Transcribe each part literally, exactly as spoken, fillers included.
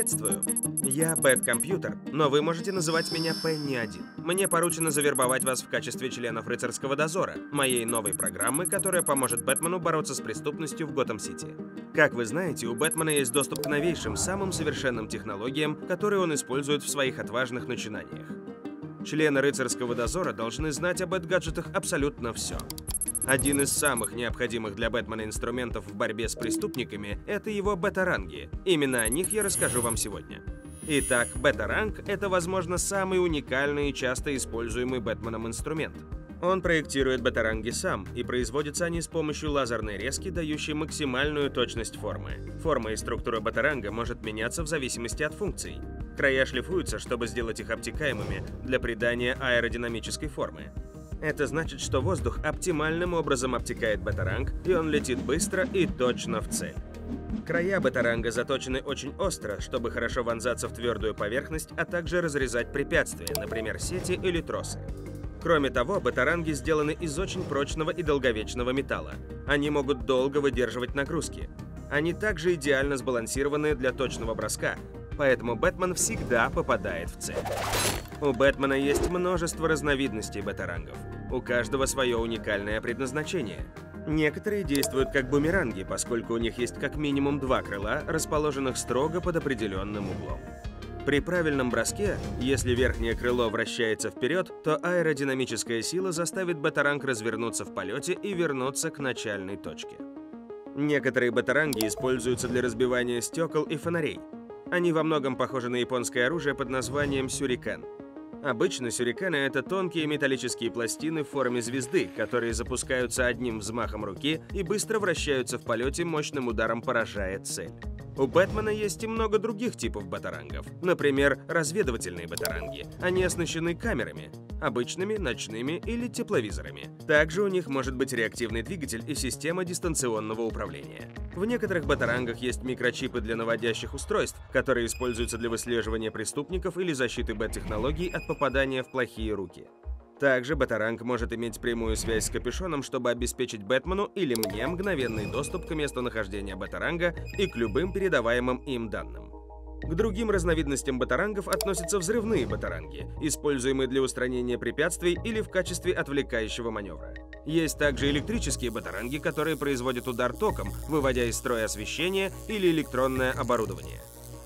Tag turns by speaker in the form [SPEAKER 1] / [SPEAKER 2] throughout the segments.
[SPEAKER 1] Приветствую. Я Бэткомпьютер, но вы можете называть меня Пенни один. Мне поручено завербовать вас в качестве членов Рыцарского дозора, моей новой программы, которая поможет Бэтмену бороться с преступностью в Готэм-Сити. Как вы знаете, у Бэтмена есть доступ к новейшим, самым совершенным технологиям, которые он использует в своих отважных начинаниях. Члены Рыцарского дозора должны знать об Бэт-гаджетах абсолютно все. Один из самых необходимых для Бэтмена инструментов в борьбе с преступниками – это его бета-ранги. Именно о них я расскажу вам сегодня. Итак, бета-ранг – это, возможно, самый уникальный и часто используемый Бэтменом инструмент. Он проектирует бета-ранги сам, и производятся они с помощью лазерной резки, дающей максимальную точность формы. Форма и структура бета-ранга может меняться в зависимости от функций. Края шлифуются, чтобы сделать их обтекаемыми для придания аэродинамической формы. Это значит, что воздух оптимальным образом обтекает бета-ранг, и он летит быстро и точно в цель. Края бета-ранга заточены очень остро, чтобы хорошо вонзаться в твердую поверхность, а также разрезать препятствия, например, сети или тросы. Кроме того, бета-ранги сделаны из очень прочного и долговечного металла. Они могут долго выдерживать нагрузки. Они также идеально сбалансированы для точного броска, поэтому Бэтмен всегда попадает в цель. У Бэтмена есть множество разновидностей бета-рангов. У каждого свое уникальное предназначение. Некоторые действуют как бумеранги, поскольку у них есть как минимум два крыла, расположенных строго под определенным углом. При правильном броске, если верхнее крыло вращается вперед, то аэродинамическая сила заставит бета-ранг развернуться в полете и вернуться к начальной точке. Некоторые бета-ранги используются для разбивания стекол и фонарей. Они во многом похожи на японское оружие под названием сюрикен. Обычно сюрикены — это тонкие металлические пластины в форме звезды, которые запускаются одним взмахом руки и быстро вращаются в полете, мощным ударом поражая цель. У Бэтмена есть и много других типов бета-рангов. Например, разведывательные бета-ранги. Они оснащены камерами, обычными, ночными или тепловизорами. Также у них может быть реактивный двигатель и система дистанционного управления. В некоторых бета-рангах есть микрочипы для наводящих устройств, которые используются для выслеживания преступников или защиты бэт-технологий от попадания в плохие руки. Также бета-ранг может иметь прямую связь с капюшоном, чтобы обеспечить Бэтмену или мне мгновенный доступ к месту нахождения бета-ранга и к любым передаваемым им данным. К другим разновидностям бета-рангов относятся взрывные бета-ранги, используемые для устранения препятствий или в качестве отвлекающего маневра. Есть также электрические бета-ранги, которые производят удар током, выводя из строя освещение или электронное оборудование.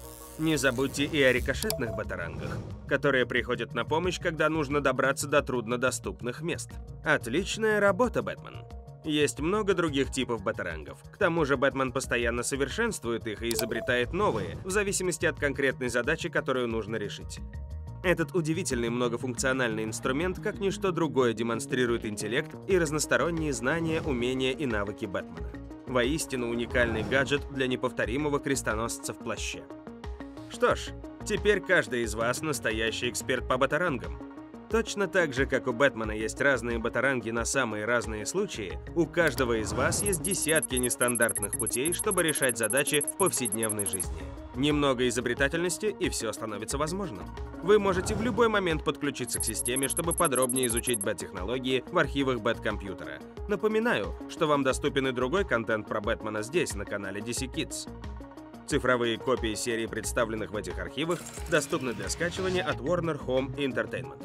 [SPEAKER 1] Не забудьте и о рикошетных бета-рангах, которые приходят на помощь, когда нужно добраться до труднодоступных мест. Отличная работа, Бэтмен! Есть много других типов бета-рангов. К тому же Бэтмен постоянно совершенствует их и изобретает новые, в зависимости от конкретной задачи, которую нужно решить. Этот удивительный многофункциональный инструмент, как ничто другое, демонстрирует интеллект и разносторонние знания, умения и навыки Бэтмена. Воистину уникальный гаджет для неповторимого крестоносца в плаще. Что ж, теперь каждый из вас настоящий эксперт по бета-рангам. Точно так же, как у Бэтмена есть разные бета-ранги на самые разные случаи, у каждого из вас есть десятки нестандартных путей, чтобы решать задачи в повседневной жизни. Немного изобретательности, и все становится возможным. Вы можете в любой момент подключиться к системе, чтобы подробнее изучить бэт-технологии в архивах Бэткомпьютера. Напоминаю, что вам доступен и другой контент про Бэтмена здесь, на канале ди си Kids. Цифровые копии серий, представленных в этих архивах, доступны для скачивания от Warner Home Entertainment.